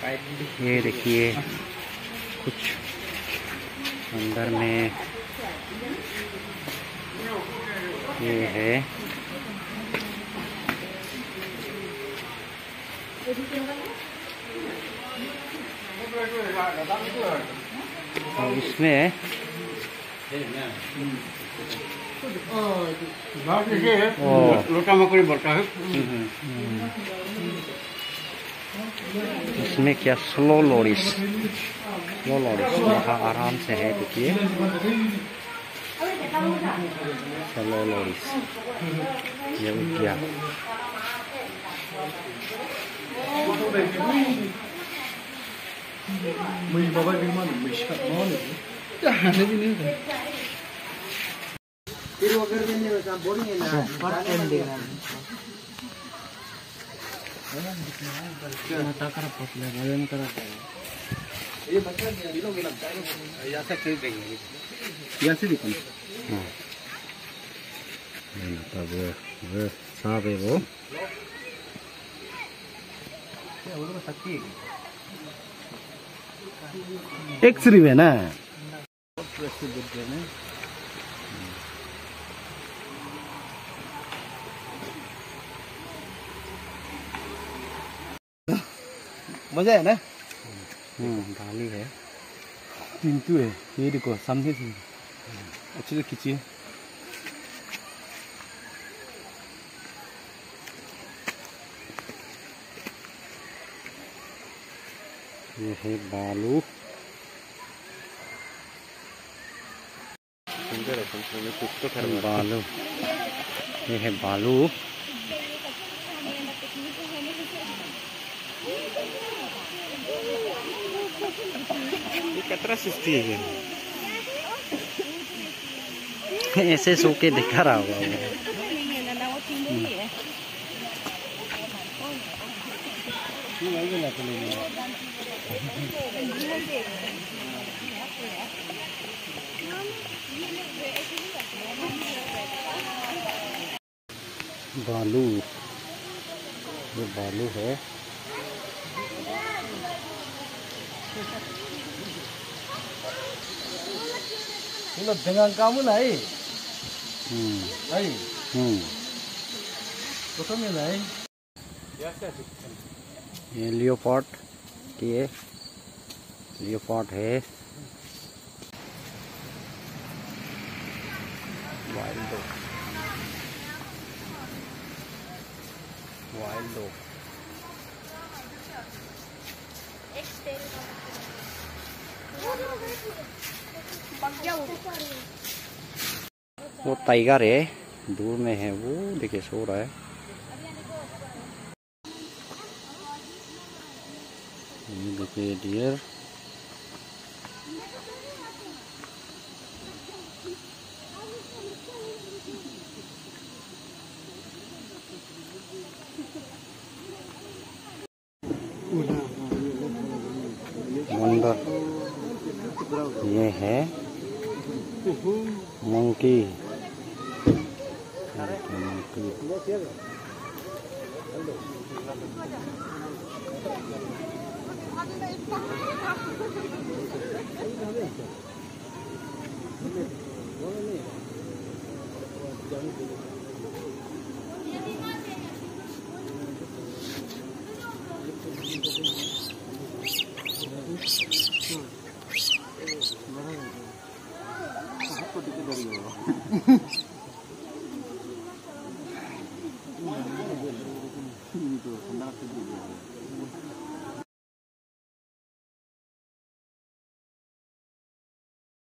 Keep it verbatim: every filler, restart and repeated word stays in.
ये देखिए कुछ अंदर में ये है। और इसमें लोटा मकड़ी बढ़ता है। इसमें क्या स्लो लोरिस स्लो लोरिस यहाँ आराम से है। देखिए स्लो लोरिस ये उठ गया। मुझे बाबा की मां मुझे कौन है क्या हाने भी नहीं है फिर अगर भी नहीं होता बोरिंग है ना फर्स्ट टाइम देख रहा है माता कर पतले वजन करा ये बच्चा ये लोग लगता है या से खेल गई है या से दिखा हां ये तब वो साहब है वो क्या वो लोग सकती है एक्सरी है ना मजा है ना। हम्म डाली है पिंटू है ये देखो सामने से अच्छे से खींचिए। ये है बालू बालू ये है बालू। ये कितना सुस्ती है ऐसे सो के दिखा रहा होगा बालू ये बालू है। ये लोग जंगल काम नहीं हम्म नहीं हम्म तो तो मिला है ये लियोपार्ड ये लियोपार्ड है। वाइल्ड डॉग वाइल्ड डॉग वो टाइगर है दूर में है वो देखिए सो रहा है। ये देखिए डियर बंदर ये है मंकी मंकी